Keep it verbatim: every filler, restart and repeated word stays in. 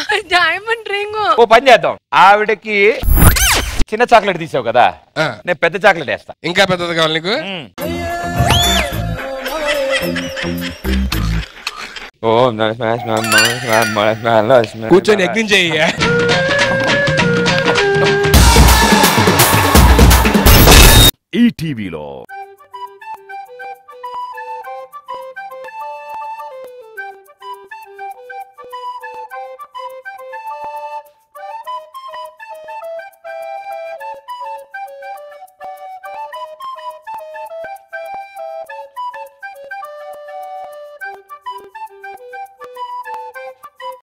Diamond ring. ఓ పని చేద్దాం, ఆవిడకి చిన్న చాక్లెట్ తీసావు కదా, నేను పెద్ద చాక్లెట్ వేస్తా. ఇంకా పెద్దది కావాలి నీకు? కూర్చొని యజ్ఞం చెయ్యి. ఈ టీవీలో